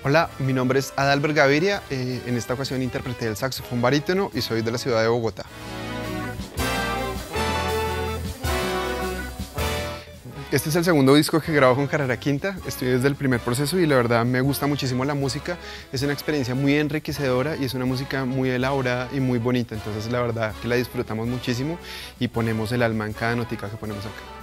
Hola, mi nombre es Adalbert Gaviria, en esta ocasión interpreté el saxofón barítono y soy de la ciudad de Bogotá. Este es el segundo disco que grabo con Carrera Quinta, estoy desde el primer proceso y la verdad me gusta muchísimo la música, es una experiencia muy enriquecedora y es una música muy elaborada y muy bonita, entonces la verdad que la disfrutamos muchísimo y ponemos el alma en cada notica que ponemos acá.